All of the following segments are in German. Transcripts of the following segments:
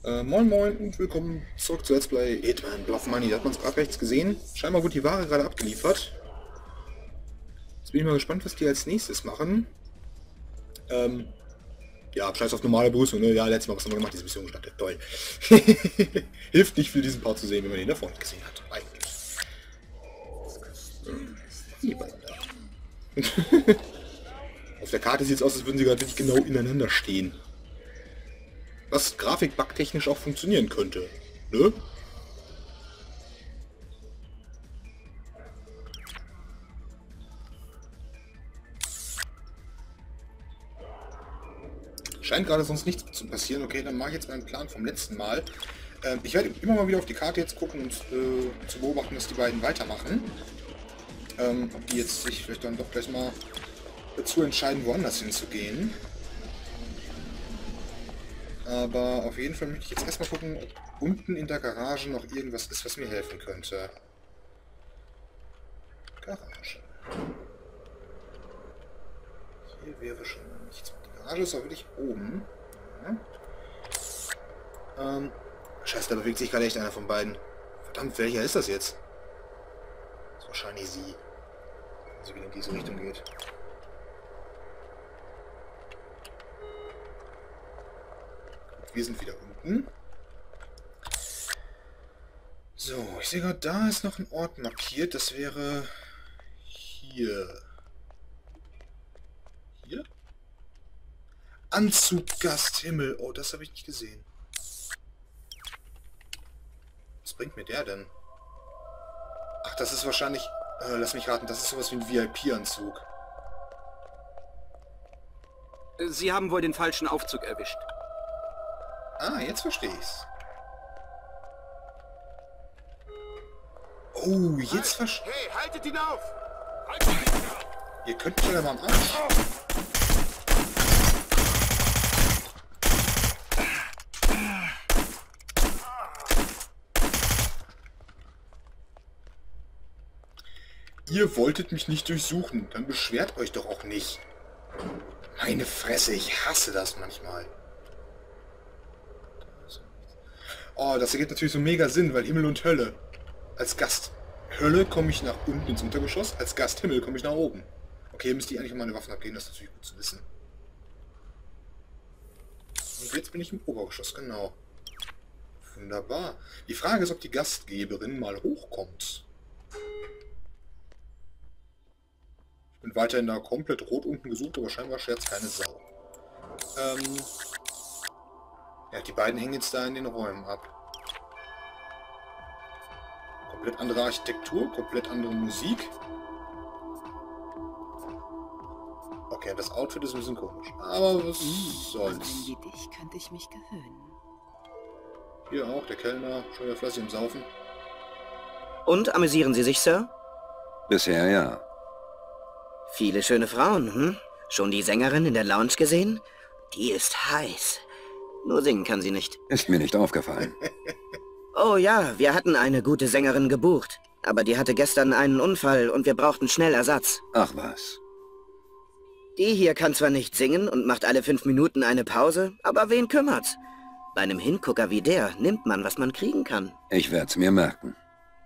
Moin Moin und willkommen zurück zu Let's Play Hitman Bluff Money. Da hat man es gerade rechts gesehen. Scheinbar wurde die Ware gerade abgeliefert. Jetzt bin ich mal gespannt, was die als nächstes machen. Ähm, ja, scheiß auf normale Begrüßung, ne? Ja, letztes Mal was haben wir gemacht, diese Mission gestartet. Toll. Hilft nicht viel, diesen Part zu sehen, wenn man ihn davor nicht gesehen hat. Eigentlich. Die beiden da. Auf der Karte sieht es aus, als würden sie gerade wirklich genau ineinander stehen. Was grafikbugtechnisch auch funktionieren könnte. Ne? Scheint gerade sonst nichts zu passieren. Okay, dann mache ich jetzt meinen Plan vom letzten Mal. Ich werde immer mal wieder auf die Karte jetzt gucken und zu beobachten, dass die beiden weitermachen. Ob die jetzt sich vielleicht dann doch gleich mal dazu entscheiden, woanders hinzugehen. Aber auf jeden Fall möchte ich jetzt erstmal gucken, ob unten in der Garage noch irgendwas ist, was mir helfen könnte. Garage. Hier wäre schon mal nichts. Die Garage ist auch wirklich oben. Ja. Scheiße, da bewegt sich gerade echt einer von beiden. Verdammt, welcher ist das jetzt? Das ist wahrscheinlich sie. Wenn sie wieder in diese Richtung geht. Wir sind wieder unten. So, ich sehe gerade, da ist noch ein Ort markiert. Das wäre hier. Hier? Anzug Gasthimmel. Oh, das habe ich nicht gesehen. Was bringt mir der denn? Ach, das ist wahrscheinlich... lass mich raten, das ist sowas wie ein VIP-Anzug. Sie haben wohl den falschen Aufzug erwischt. Ah, jetzt verstehe ich's. Oh, jetzt verstehe ich. Hey, haltet ihn auf! Haltet ihn auf! Ihr könnt mich ja mal am Arsch. Ihr wolltet mich nicht durchsuchen, dann beschwert euch doch auch nicht. Meine Fresse, ich hasse das manchmal. Oh, das ergibt natürlich so mega Sinn, weil Himmel und Hölle. Als Gast Hölle komme ich nach unten ins Untergeschoss, als Gast Himmel komme ich nach oben. Okay, müsste ich eigentlich meine Waffen abgeben, das ist natürlich gut zu wissen. Und jetzt bin ich im Obergeschoss, genau. Wunderbar. Die Frage ist, ob die Gastgeberin mal hochkommt. Ich bin weiterhin da komplett rot unten gesucht, aber scheinbar scherzt keine Sau. Ja, die beiden hängen jetzt da in den Räumen ab. Komplett andere Architektur, komplett andere Musik. Okay, das Outfit ist ein bisschen komisch. Aber was soll's. An einen wie dich könnte ich mich gewöhnen. Hier auch, der Kellner, schon wieder fleißig im Saufen. Und, amüsieren Sie sich, Sir? Bisher ja. Viele schöne Frauen, hm? Schon die Sängerin in der Lounge gesehen? Die ist heiß. Nur singen kann sie nicht. Ist mir nicht aufgefallen. Oh ja, wir hatten eine gute Sängerin gebucht. Aber die hatte gestern einen Unfall und wir brauchten schnell Ersatz. Ach was. Die hier kann zwar nicht singen und macht alle 5 Minuten eine Pause, aber wen kümmert's? Bei einem Hingucker wie der nimmt man, was man kriegen kann. Ich werd's mir merken.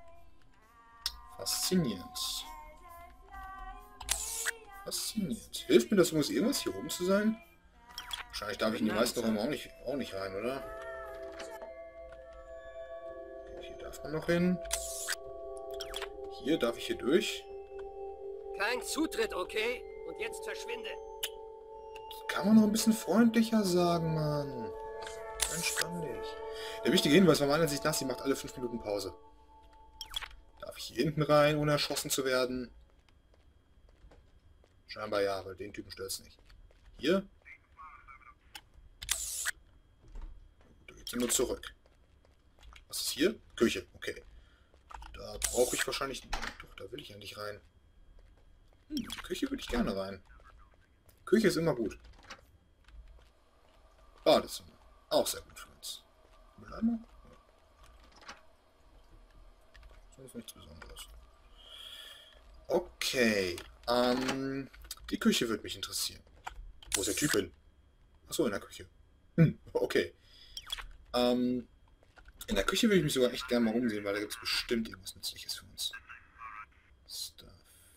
Faszinierend. Faszinierend. Hilft mir das irgendwas hier oben zu sein? Wahrscheinlich darf ich in die meisten Räume auch nicht rein, oder? Okay, hier darf man noch hin. Hier darf ich hier durch. Kein Zutritt, okay? Und jetzt verschwinde. Kann man noch ein bisschen freundlicher sagen, Mann. Entspann dich. Der wichtige Hinweis war meiner Ansicht nach, sie macht alle 5 Minuten Pause. Darf ich hier hinten rein, ohne erschossen zu werden? Scheinbar ja, weil den Typen stört's nicht. Hier? Da geht's nur zurück. Was ist hier? Küche, okay. Da brauche ich wahrscheinlich... Doch, da will ich ja nicht rein. Die Küche würde ich gerne rein. Küche ist immer gut. Badezimmer. Auch sehr gut für uns. Mülleimer? Das ist nichts Besonderes. Okay. Die Küche würde mich interessieren. Wo ist der Typ hin? Achso, in der Küche. Okay. In der Küche würde ich mich sogar echt gerne mal umsehen, weil da gibt es bestimmt irgendwas Nützliches für uns. Stuff.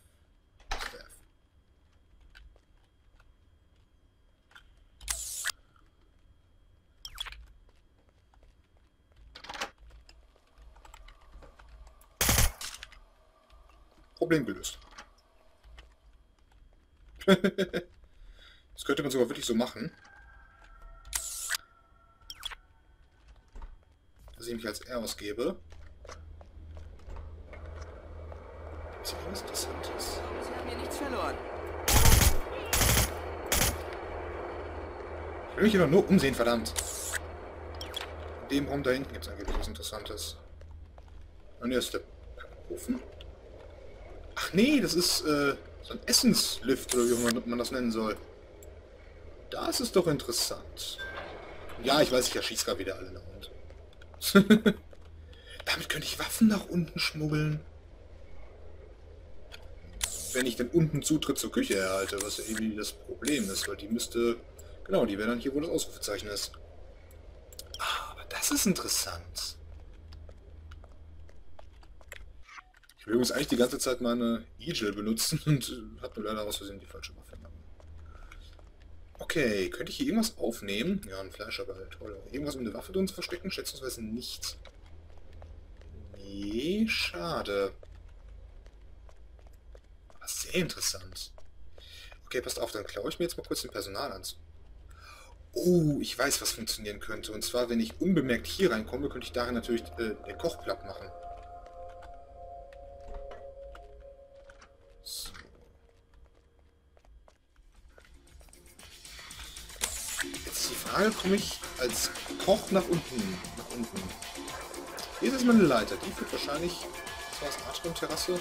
Problem gelöst. Das könnte man sogar wirklich so machen. Dass ich mich als R ausgebe. Das ist ja was Interessantes. Sie haben hier nichts verloren. Ich will mich hier doch nur umsehen, verdammt. In dem Raum da hinten gibt es angeblich was Interessantes. Und hier ist der Ofen. Ach nee, das ist so ein Essenslift, oder wie man das nennen soll. Das ist doch interessant. Ja, ich weiß, ich erschieße gerade wieder alle in der Hand. Damit könnte ich Waffen nach unten schmuggeln. Wenn ich denn unten Zutritt zur Küche erhalte, was ja irgendwie das Problem ist, weil die müsste... Genau, die wäre dann hier, wo das Ausrufezeichen ist. Ah, aber das ist interessant. Ich will übrigens eigentlich die ganze Zeit meine Eagle benutzen und habe nur leider aus Versehen die falsche Waffe genommen. Okay, könnte ich hier irgendwas aufnehmen? Ja, ein Fleischerball, toll. Irgendwas um eine Waffe drin zu verstecken? Schätzungsweise nicht. Nee, schade. Aber sehr interessant. Okay, passt auf, dann klaue ich mir jetzt mal kurz den Personalanzug. Oh, ich weiß, was funktionieren könnte. Und zwar, wenn ich unbemerkt hier reinkomme, könnte ich darin natürlich den Koch platt machen. So. Jetzt ist die Frage, komme ich als Koch nach unten? Hier ist jetzt mal eine Leiter. Die führt wahrscheinlich... Das war das Atrium-Terrasse.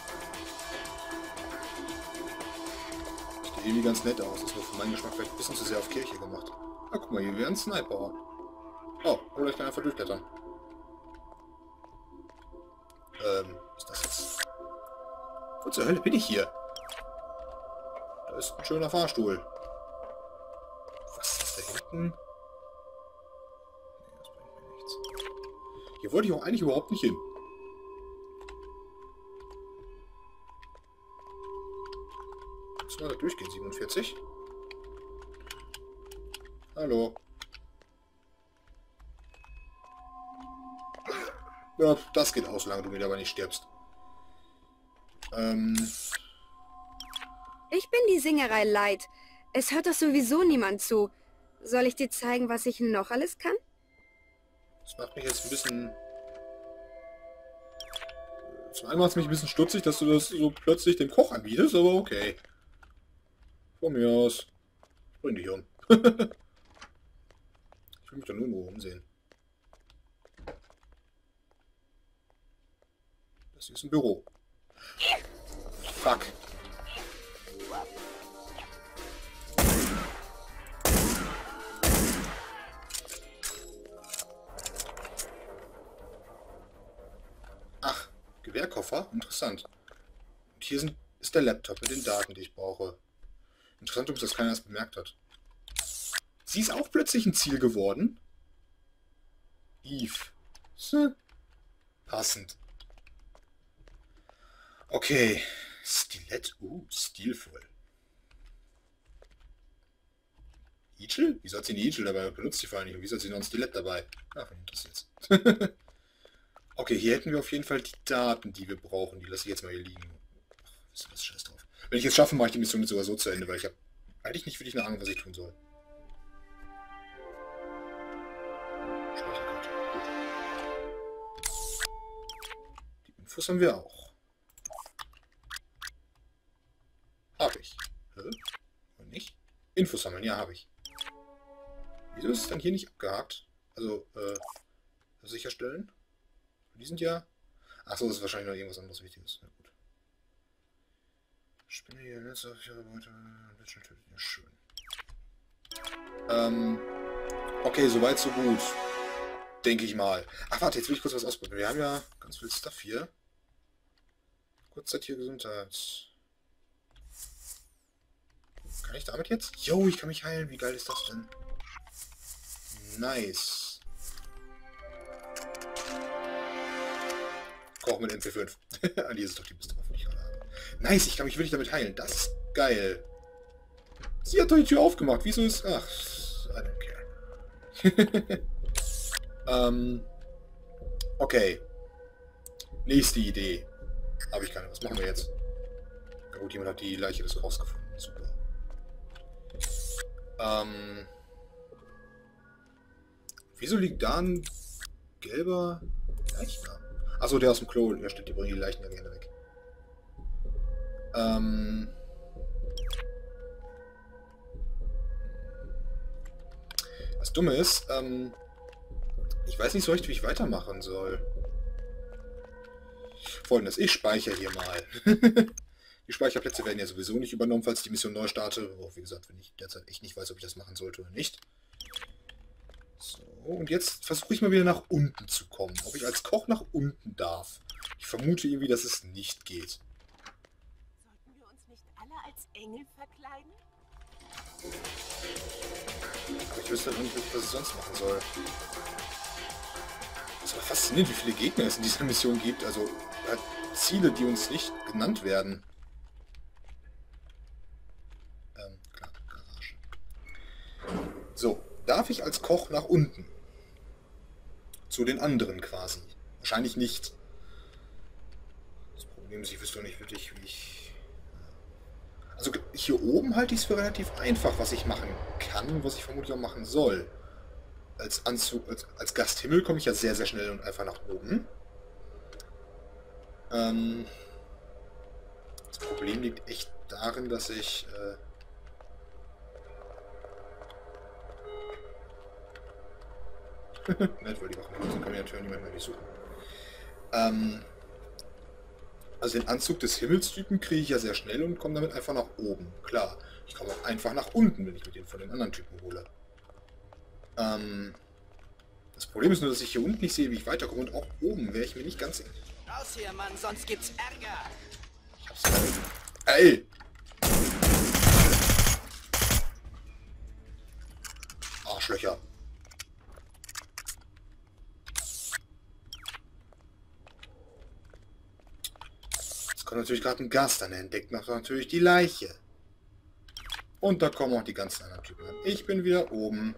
Sieht irgendwie ganz nett aus. Ist nur für meinen Geschmack vielleicht ein bisschen zu sehr auf Kirche gemacht. Ah, guck mal, hier wäre ein Sniper. Oh, oder ich kann einfach durchklettern. Was ist das jetzt? Wo zur Hölle bin ich hier? Da ist ein schöner Fahrstuhl. Was ist das da hinten? Nee, das bringt mir nichts. Hier wollte ich auch eigentlich überhaupt nicht hin. Müssen wir da durchgehen, 47? Hallo. Ja, das geht aus, solange du mir dabei nicht stirbst. Ich bin die Singerei leid. Es hört doch sowieso niemand zu. Soll ich dir zeigen, was ich noch alles kann? Das macht mich jetzt ein bisschen... Zum einen macht es mich ein bisschen stutzig, dass du das so plötzlich dem Koch anbietest, aber okay. Von mir aus. Ich bring dich um. Ich will mich da nur umsehen. Das hier ist ein Büro. Fuck. Ach, Gewehrkoffer? Interessant. Und hier ist der Laptop mit den Daten, die ich brauche. Interessant, ob das keiner erst bemerkt hat. Sie ist auch plötzlich ein Ziel geworden. Eve. Passend. Okay. Stilett. Stilvoll. Eagle? Wieso hat sie eine Eagle dabei? Benutzt die vor allem nicht. Und wieso hat sie noch ein Stilett dabei? Ah, von interessiert. Okay, hier hätten wir auf jeden Fall die Daten, die wir brauchen. Die lasse ich jetzt mal hier liegen. Ach, was ist das Scheiß drauf. Wenn ich es schaffe, mache ich die Mission jetzt sogar so zu Ende, weil ich habe eigentlich nicht wirklich eine Ahnung, was ich tun soll. Speicherkarte. Gut. Die Infos haben wir auch. Habe ich. Und nicht? Infos sammeln, ja, habe ich. Wieso ist es dann hier nicht abgehakt? Also, sicherstellen? Die sind ja... Achso, das ist wahrscheinlich noch irgendwas anderes Wichtiges. Na gut. Spinne hier, Netz auf ihre Beute. Ja, schön. Okay, soweit so gut. Denke ich mal. Ach, warte, jetzt will ich kurz was ausprobieren. Wir haben ja ganz viel Stuff hier. Kurzzeit hier Gesundheit. Kann ich damit jetzt? Jo, ich kann mich heilen. Wie geil ist das denn? Nice. Koch mit NC5. Ah, die ist doch die Piste drauf, die ich gerade habe. Nice, ich kann mich wirklich damit heilen. Das ist geil. Sie hat doch die Tür aufgemacht. Wieso ist... Ach, I don't care. Okay. Nächste Idee. Habe ich keine. Was machen wir jetzt? Na gut, jemand hat die Leiche des Kochs gefunden. Super. Wieso liegt da ein gelber Leichnam? Achso, der aus dem Klo. Ja, stimmt, die bringen die Leichen ja gerne weg. Das Dumme ist, ich weiß nicht so richtig, wie ich weitermachen soll. Folgendes, ich speichere hier mal. Die Speicherplätze werden ja sowieso nicht übernommen, falls ich die Mission neu starte. Auch wie gesagt, wenn ich derzeit echt nicht weiß, ob ich das machen sollte oder nicht. So, und jetzt versuche ich mal wieder nach unten zu kommen. Ob ich als Koch nach unten darf. Ich vermute irgendwie, dass es nicht geht. Sollten wir uns nicht alle als Engel verkleiden? Aber ich wüsste noch nicht, was ich sonst machen soll. Es ist aber faszinierend, wie viele Gegner es in dieser Mission gibt. Also Ziele, die uns nicht genannt werden. Klar, Garage. So, darf ich als Koch nach unten? Zu den anderen quasi. Wahrscheinlich nicht. Das Problem ist, ich wüsste doch nicht wirklich, wie ich... Also hier oben halte ich es für relativ einfach, was ich machen kann und was ich vermutlich auch machen soll. Als als Gasthimmel komme ich ja sehr, sehr schnell und einfach nach oben. Das Problem liegt echt darin, dass ich... Nett, weil die Wachen sind, kann ich natürlich niemand mehr durchsuchen. Also den Anzug des Himmelstypen kriege ich ja sehr schnell und komme damit einfach nach oben. Klar, ich komme auch einfach nach unten, wenn ich mit den von den anderen Typen hole. Das Problem ist nur, dass ich hier unten nicht sehe, wie ich weiterkomme, und auch oben wäre ich mir nicht ganz sicher. Raus hier, Mann, sonst gibt's Ärger. Ich hab's ey! Arschlöcher. Jetzt kommt natürlich gerade ein Gast an, der entdeckt natürlich die Leiche. Und da kommen auch die ganzen anderen Typen an. Ich bin wieder oben.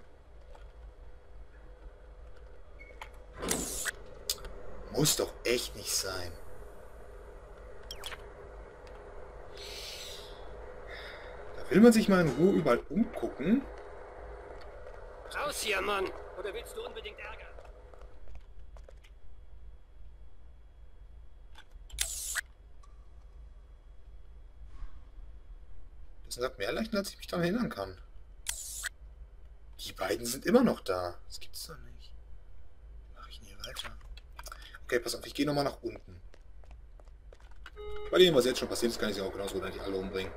Muss doch echt nicht sein. Da will man sich mal in Ruhe überall umgucken. Raus hier, Mann! Oder willst du unbedingt Ärger? Das sagt mehr Leichen, als ich mich daran erinnern kann. Die beiden sind immer noch da. Das gibt's doch nicht. Wie mache ich denn hier weiter? Okay, pass auf, ich gehe nochmal nach unten. Bei dem, was jetzt schon passiert ist, kann ich sie auch genauso gut eigentlich alle umbringen.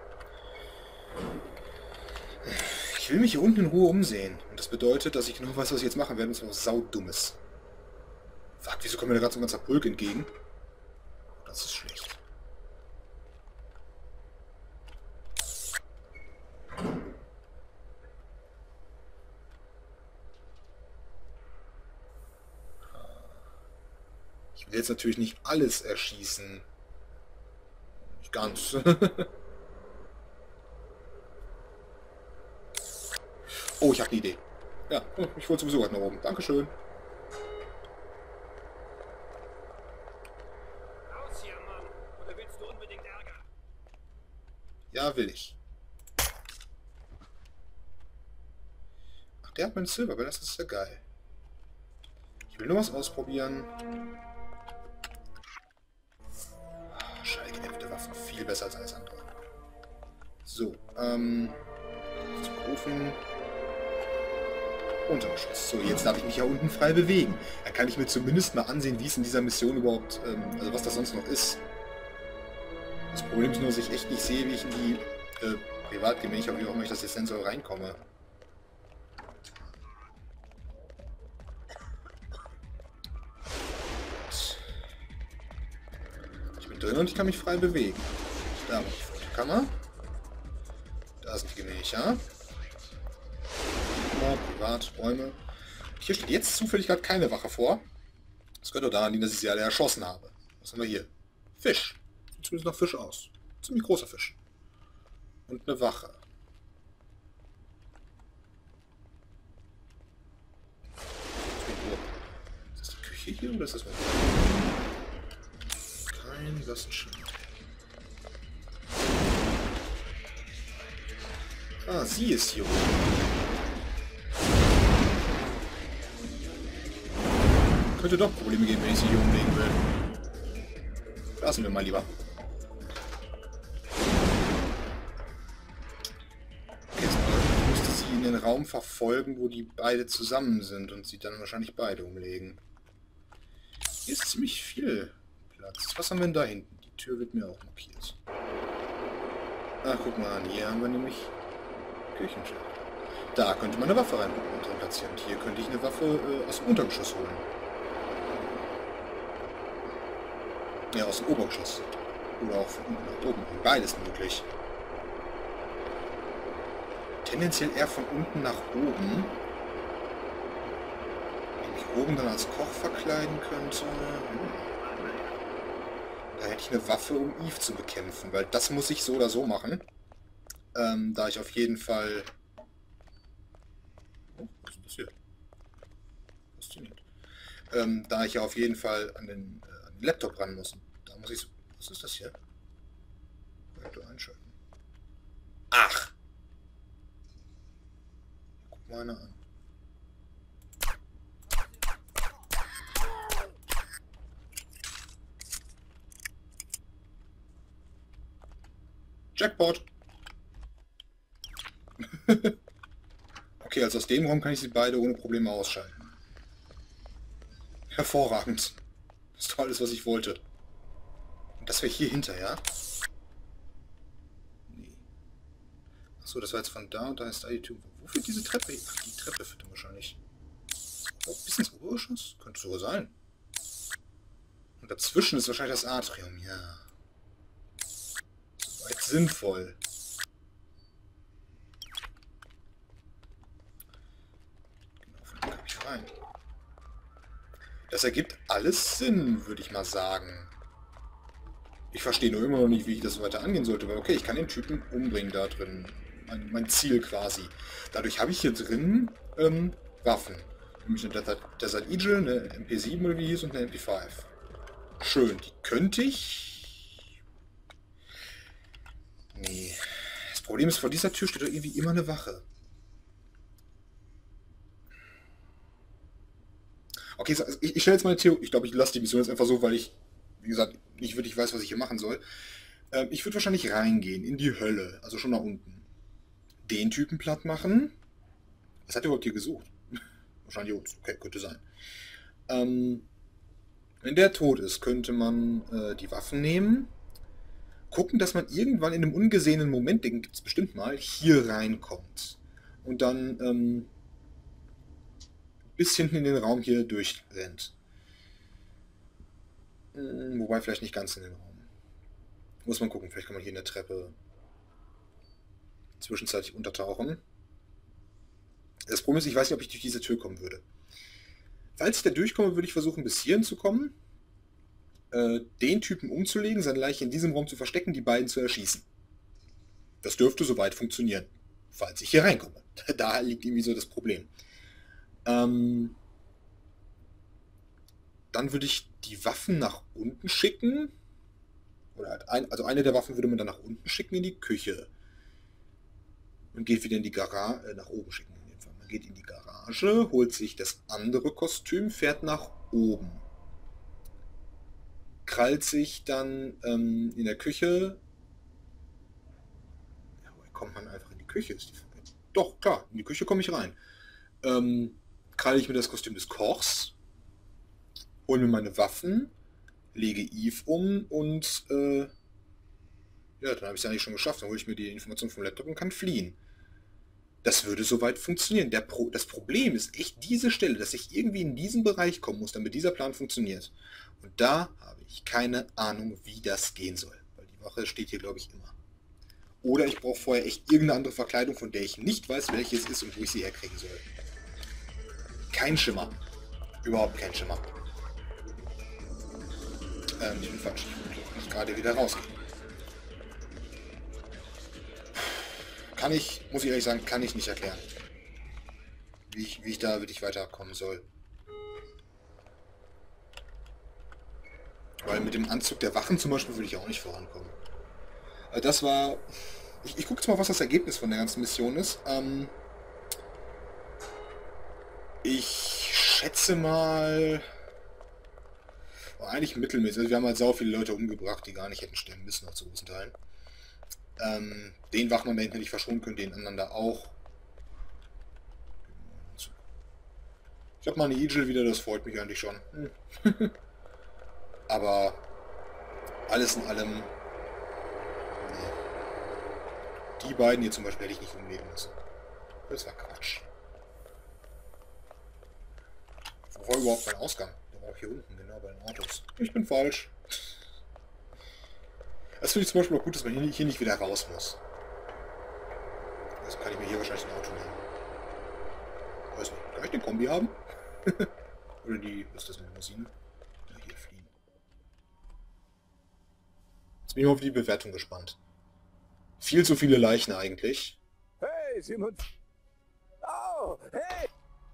Ich will mich hier unten in Ruhe umsehen. Und das bedeutet, dass ich genau weiß, was ich jetzt machen werde, und zwar was Saudummes. Fuck, wieso kommt mir da gerade so ein ganzer Pulk entgegen? Das ist schlecht. Ich will jetzt natürlich nicht alles erschießen. Nicht ganz. Oh, ich habe eine Idee. Ja, ich wollte sowieso gerade nach oben. Dankeschön. Raus hier, Mann! Oder willst du unbedingt Ärger? Ja, will ich. Ach, der hat mein Silber, aber das ist ja geil. Ich will nur was ausprobieren. Schall gedämpfte Waffen, viel besser als alles andere. So, rufen. Untergeschoss. So, jetzt darf ich mich ja unten frei bewegen. Da kann ich mir zumindest mal ansehen, wie es in dieser Mission überhaupt, also was das sonst noch ist. Das Problem ist nur, dass ich echt nicht sehe, wie ich in die Privatgemächer, wie auch immer ich das jetzt nennen soll, reinkomme. Ich bin drin und ich kann mich frei bewegen. Da bin ich vor der Kammer. Da sind die Gemächer. Privat, Räume. Hier steht jetzt zufällig gerade keine Wache vor. Das könnte daran liegen, dass ich sie alle erschossen habe. Was haben wir hier? Fisch. Sieht zumindest nach Fisch aus. Ziemlich großer Fisch. Und eine Wache. Ist das die Küche hier oder ist das mein... Kein blassen Schimmer. Ah, sie ist hier oben. Könnte doch Probleme geben, wenn ich sie hier umlegen will. Lassen wir mal lieber. Jetzt müsste sie in den Raum verfolgen, wo die beide zusammen sind und sie dann wahrscheinlich beide umlegen. Hier ist ziemlich viel Platz. Was haben wir denn da hinten? Die Tür wird mir auch markiert. Ach, guck mal an. Hier haben wir nämlich Küchenschild. Da könnte man eine Waffe rein platzieren. Und hier könnte ich eine Waffe aus dem Untergeschoss holen. Ja, aus dem Obergeschoss. Oder auch von unten nach oben. Beides möglich. Tendenziell eher von unten nach oben. Wenn ich oben dann als Koch verkleiden könnte. Da hätte ich eine Waffe, um Eve zu bekämpfen. Weil das muss ich so oder so machen. Da ich auf jeden Fall... Oh, was ist das hier? Faszinierend. Da ich ja auf jeden Fall an den Laptop ran muss. Da muss ich so... Was ist das hier? Projektor einschalten. Ach! Guck mal einer an. Jackpot! Okay, also aus dem Raum kann ich sie beide ohne Probleme ausschalten. Hervorragend. Das ist doch alles, was ich wollte. Und das wäre hier hinterher. Nee. Achso, das war jetzt von da und da ist da die Tür. Wo führt diese Treppe hin? Ach, die Treppe führt dann wahrscheinlich. Oh, bis ins Obergeschoss? Könnte sogar sein. Und dazwischen ist wahrscheinlich das Atrium, ja. Soweit sinnvoll. Genau, von da kann ich rein. Das ergibt alles Sinn, würde ich mal sagen. Ich verstehe nur immer noch nicht, wie ich das weiter angehen sollte, weil okay, ich kann den Typen umbringen da drin. Mein Ziel quasi. Dadurch habe ich hier drin Waffen. Nämlich eine Desert Eagle, eine MP7 oder wie hieß und eine MP5. Schön, die könnte ich... Nee. Das Problem ist, vor dieser Tür steht doch irgendwie immer eine Wache. Okay, ich stelle jetzt mal eine Theorie. Ich glaube, ich lasse die Mission jetzt einfach so, weil ich, wie gesagt, nicht wirklich weiß, was ich hier machen soll. Ich würde wahrscheinlich reingehen in die Hölle, also schon nach unten. Den Typen platt machen. Was hat er überhaupt hier gesucht? Wahrscheinlich uns. Okay, könnte sein. Wenn der tot ist, könnte man die Waffen nehmen. Gucken, dass man irgendwann in einem ungesehenen Moment, den gibt es bestimmt mal, hier reinkommt. Und dann bis hinten in den Raum hier durchrennt. Wobei vielleicht nicht ganz in den Raum. Muss man gucken, vielleicht kann man hier in der Treppe zwischenzeitlich untertauchen. Das Problem ist, ich weiß nicht, ob ich durch diese Tür kommen würde. Falls ich da durchkomme, würde ich versuchen, bis hierhin zu kommen, den Typen umzulegen, seine Leiche in diesem Raum zu verstecken, die beiden zu erschießen. Das dürfte soweit funktionieren, falls ich hier reinkomme. Da liegt irgendwie so das Problem. Dann würde ich die Waffen nach unten schicken. Oder halt also eine der Waffen würde man dann nach unten schicken in die Küche. Und geht wieder in die Garage, nach oben schicken in dem Fall. Man geht in die Garage, holt sich das andere Kostüm, fährt nach oben. Krallt sich dann in der Küche. Ja, woher kommt man einfach in die Küche? Ist die Frage. Doch, klar, in die Küche komme ich rein. Kralle ich mir das Kostüm des Kochs, hole mir meine Waffen, lege Eve um und ja, dann habe ich es eigentlich schon geschafft. Dann hole ich mir die Information vom Laptop und kann fliehen. Das würde soweit funktionieren. Das Problem ist echt diese Stelle, dass ich irgendwie in diesen Bereich kommen muss, damit dieser Plan funktioniert. Und da habe ich keine Ahnung, wie das gehen soll. Weil die Wache steht hier, glaube ich, immer. Oder ich brauche vorher echt irgendeine andere Verkleidung, von der ich nicht weiß, welche es ist und wo ich sie herkriegen soll. Kein Schimmer. Überhaupt kein Schimmer. Ich bin falsch. Ich gerade wieder rausgehen. Muss ich ehrlich sagen, kann ich nicht erklären. Wie ich da wirklich weiterkommen soll. Weil mit dem Anzug der Wachen zum Beispiel würde ich auch nicht vorankommen. Das war... Ich gucke jetzt mal, was das Ergebnis von der ganzen Mission ist. Ich schätze mal... eigentlich mittelmäßig. Also wir haben halt sau viele Leute umgebracht, die gar nicht hätten sterben müssen, noch zu großen Teilen. Den Wachmann da hinten hätte ich verschonen können, den anderen da auch. Ich habe mal eine Eagle wieder, das freut mich eigentlich schon. Aber alles in allem... Nee. Die beiden hier zum Beispiel hätte ich nicht umlegen müssen. Das war Quatsch. Wo war überhaupt mein Ausgang? Der war auch hier unten, genau bei den Autos. Ich bin falsch. Das finde ich zum Beispiel auch gut, dass man hier nicht wieder raus muss. Also kann ich mir hier wahrscheinlich ein Auto nehmen. Weiß nicht, kann ich den Kombi haben? Oder die, was ist das, eine Limousine? Ja, hier fliehen. Jetzt bin ich auf die Bewertung gespannt. Viel zu viele Leichen eigentlich. Hey, Simon. Oh, hey!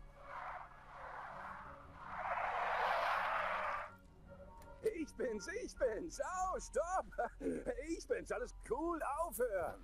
Ich bin's. Oh, stopp! Ich bin's. Alles cool, aufhören.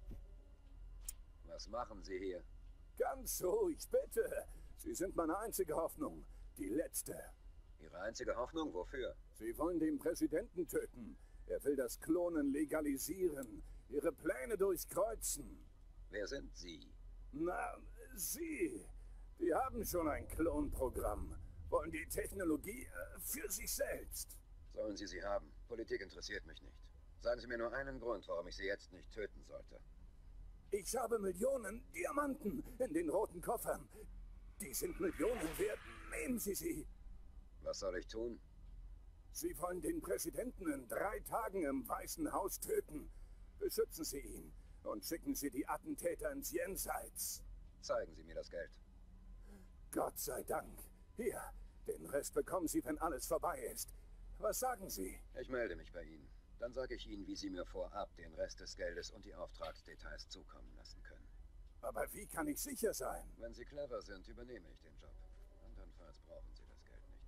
Was machen Sie hier? Ganz ruhig, bitte. Sie sind meine einzige Hoffnung. Die letzte. Ihre einzige Hoffnung? Wofür? Sie wollen den Präsidenten töten. Er will das Klonen legalisieren. Ihre Pläne durchkreuzen. Wer sind Sie? Na, Sie. Die haben schon ein Klonprogramm. Wollen die Technologie für sich selbst. Sollen Sie sie haben? Politik interessiert mich nicht. Sagen Sie mir nur einen Grund, warum ich Sie jetzt nicht töten sollte. Ich habe Millionen Diamanten in den roten Koffern. Die sind Millionen wert. Nehmen Sie sie. Was soll ich tun? Sie wollen den Präsidenten in 3 Tagen im Weißen Haus töten. Beschützen Sie ihn und schicken Sie die Attentäter ins Jenseits. Zeigen Sie mir das Geld. Gott sei Dank. Hier, den Rest bekommen Sie, wenn alles vorbei ist. Was sagen Sie? Ich melde mich bei Ihnen. Dann sage ich Ihnen, wie Sie mir vorab den Rest des Geldes und die Auftragsdetails zukommen lassen können. Aber wie kann ich sicher sein? Wenn Sie clever sind, übernehme ich den Job. Andernfalls brauchen Sie das Geld nicht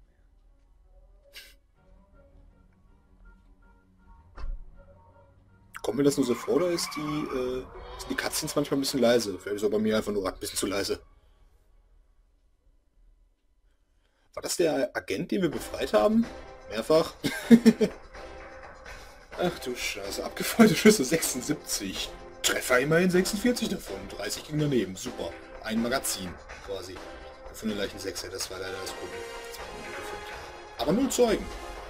mehr. Kommt mir das nur so vor, oder sind die Cutscenes manchmal ein bisschen leise? Vielleicht ist aber bei mir einfach nur ein bisschen zu leise. War das der Agent, den wir befreit haben? Mehrfach? Ach du Scheiße, abgefeuerte Schüsse 76. Treffer immerhin 46 davon. 30 ging daneben. Super. Ein Magazin quasi. Von den Leichen 6, das war leider das Problem. Aber 0 Zeugen.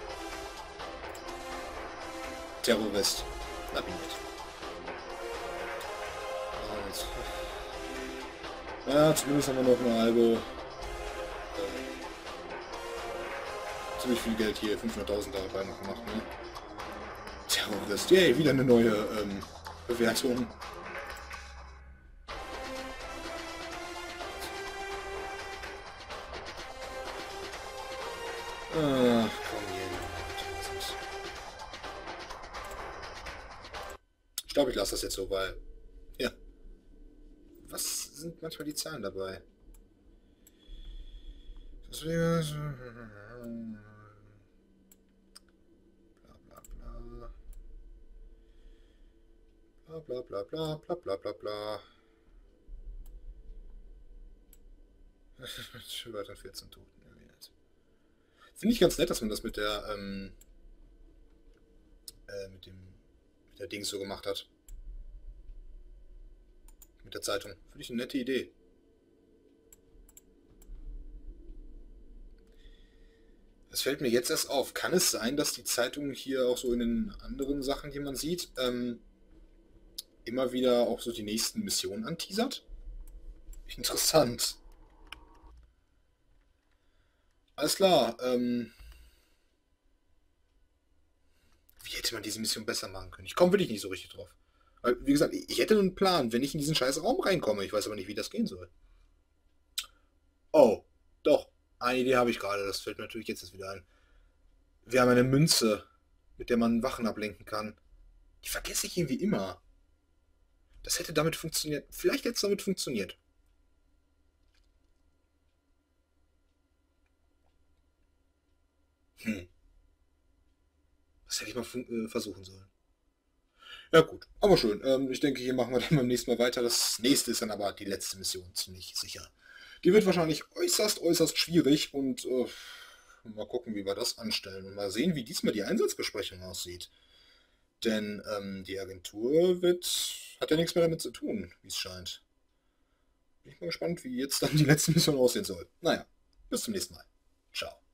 Terrorist. Labinett. Ja, zumindest haben wir noch eine halbe... ziemlich viel Geld hier, 500.000 dabei noch gemacht, ne? Terrorist, yay, wieder eine neue Bewertung. Ach, komm hier. Ich glaube, ich lasse das jetzt so, weil... Ja. Was sind manchmal die Zahlen dabei? Das wäre so... Bla bla bla bla bla bla bla. Schwört an 14 Toten. Finde ich ganz nett, dass man das mit der mit der Dings so gemacht hat. Mit der Zeitung. Finde ich eine nette Idee. Das fällt mir jetzt erst auf. Kann es sein, dass die Zeitung hier auch so in den anderen Sachen, die man sieht, immer wieder auch so die nächsten Missionen anteasert? Interessant. Alles klar. Wie hätte man diese Mission besser machen können? Ich komme wirklich nicht so richtig drauf. Weil, wie gesagt, ich hätte einen Plan, wenn ich in diesen scheiß Raum reinkomme. Ich weiß aber nicht, wie das gehen soll. Oh, doch. Eine Idee habe ich gerade. Das fällt mir natürlich jetzt wieder ein. Wir haben eine Münze, mit der man Wachen ablenken kann. Die vergesse ich irgendwie immer. Das hätte damit funktioniert. Vielleicht hätte es damit funktioniert. Das hätte ich mal versuchen sollen. Ja gut, aber schön. Ich denke, hier machen wir dann beim nächsten Mal weiter. Das nächste ist dann aber die letzte Mission, ziemlich sicher. Die wird wahrscheinlich äußerst schwierig und mal gucken, wie wir das anstellen. Und mal sehen, wie diesmal die Einsatzbesprechung aussieht. Denn die Agentur hat ja nichts mehr damit zu tun, wie es scheint. Bin ich mal gespannt, wie jetzt dann die letzte Mission aussehen soll. Naja, bis zum nächsten Mal. Ciao.